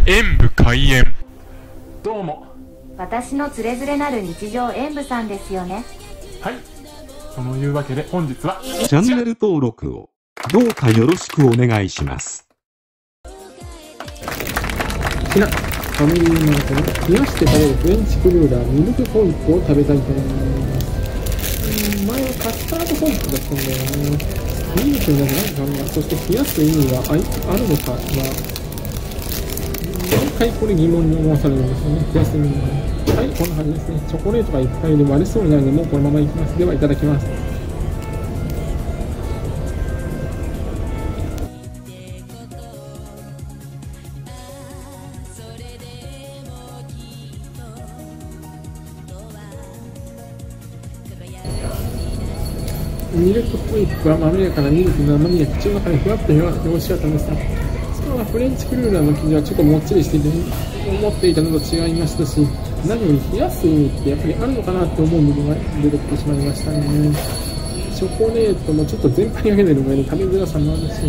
演武開演。 どうも。 私のつれづれなる日常演武さんですよね。 はい。そのいうわけで本日はチャンネル登録をどうかよろしくお願いします。 好きなファミリーマートの冷やして食べるフレンチクルーラーミルクホイップを食べたいと思います。前はカスタードホイップだったんだよな。ミルクになるなんかな、そして冷やす意味があるのかな。毎回これ疑問に思わされるんですよね。冷やす意味が。はい、こんな感じですね。チョコレートがいっぱいで割れそうになるので、もうこのままいきます。では、いただきます。ミルクホイップはまろやかなミルクの甘みが口の中にふわっと広がって美味しかったんですが、そのフレンチクルーラーの生地はちょっともっちりしていて、思っていたのと違いましたし、何より冷やす意味ってやっぱりあるのかなって思う部分が出てきてしまいましたね。チョコレートもちょっと全般にかけてる上に食べづらさもあるし、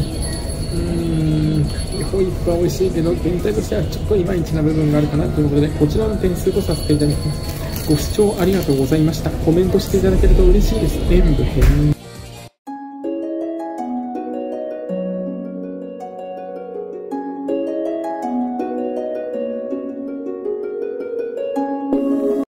ホイップは美味しいけど全体としてはちょっといまいちな部分があるかなということで、こちらの点数とさせていただきます。ご視聴ありがとうございました。コメントしていただけると嬉しいです。演武編。